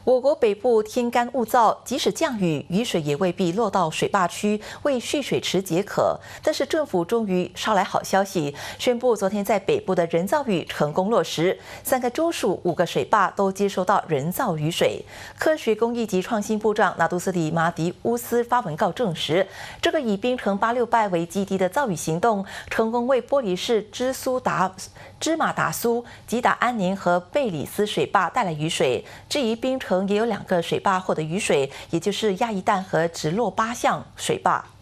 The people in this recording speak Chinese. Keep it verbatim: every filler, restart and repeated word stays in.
我国北部天干物燥，即使降雨，雨水也未必落到水坝区，为蓄水池解渴。但是政府终于捎来好消息，宣布昨天在北部的人造雨成功落实，三个州属五个水坝都接收到人造雨水。科学工艺及创新部长拿督斯里马迪乌斯发文告证实，这个以槟城八六拜为基地的造雨行动，成功为玻璃市芝苏达、芝马达苏、吉达安宁和贝里斯水坝带来雨水。至于槟城也有两个水坝获得雨水，也就是亚一旦和直落八巷水坝。